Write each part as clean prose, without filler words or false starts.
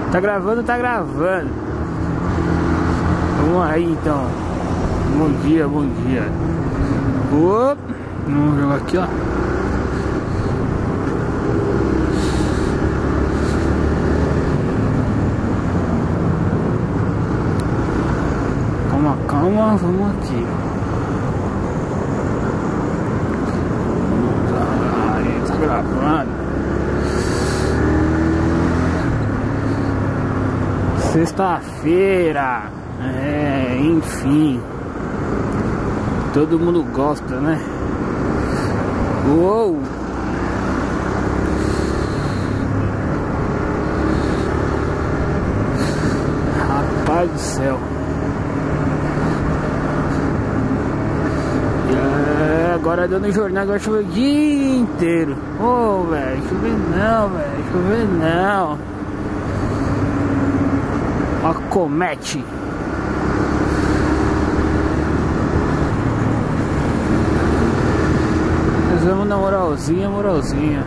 Tá gravando, tá gravando. Vamos aí então. Bom dia, bom dia. Opa. Vamos jogar aqui, ó. Calma, calma, vamos aqui. Tá gravando. Sexta-feira, enfim, todo mundo gosta, né? Uou! Rapaz do céu! Agora dando jornal, agora choveu o dia inteiro. Ô, velho, chover não, velho, chover não. Acomete. Nós vamos na moralzinha, moralzinha.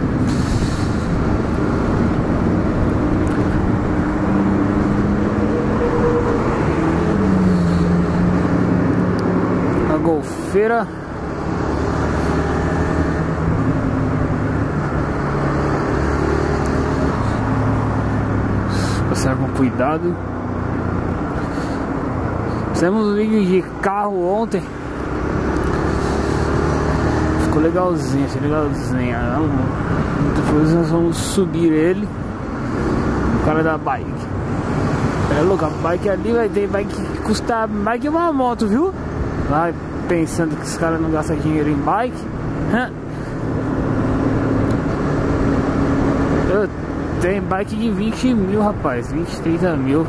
A golfeira. Passar com cuidado. Fizemos um vídeo de carro ontem. Ficou legalzinho, achei legalzinho. Depois nós vamos subir ele. O cara da bike. É louco, a bike ali vai ter bike que custa mais que uma moto, viu? Vai pensando que os caras não gastam dinheiro em bike. Tem bike de 20 mil, rapaz, 20, 30 mil.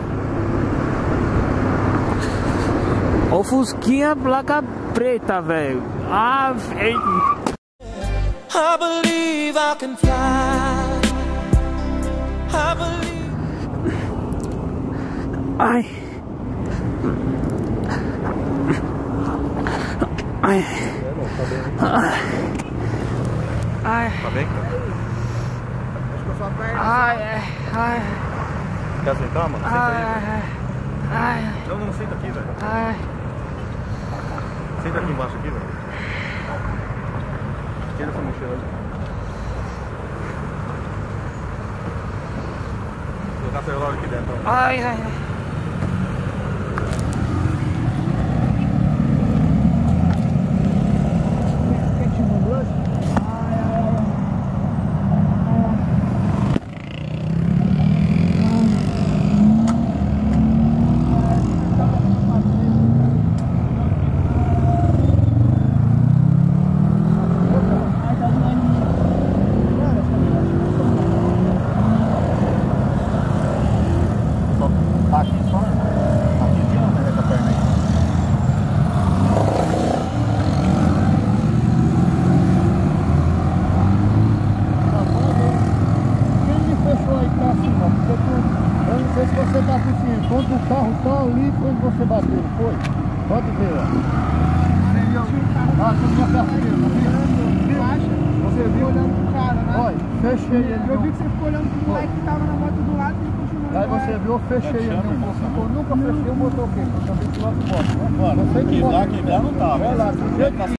Ó o Fusquinha, placa preta, velho. Ah, velho. I believe I can fly. I believe. Ai. Ai. Ai. Tá bem? Ai, ai. Quer sentar, mano? Senta aí. Ai. Não senta aqui, velho. Ai. Senta aqui embaixo aqui, velho. Tira essa mochila aí. Vou colocar seu celular aqui dentro. Ai. Quando o carro tá ali, quando você bateu, foi? Pode ver, ó. Ah, você tinha percebido, não viu? Você viu? Olhando pro cara, né? Olha, fechei ele. Eu vi que você ficou olhando pro moleque que tava na moto do lado e ele continuou. Aí você viu, eu fechei ele. Eu nunca fechei o motoqueiro, eu também do lado do moto. Você que lá não tava. Olha lá, do jeito que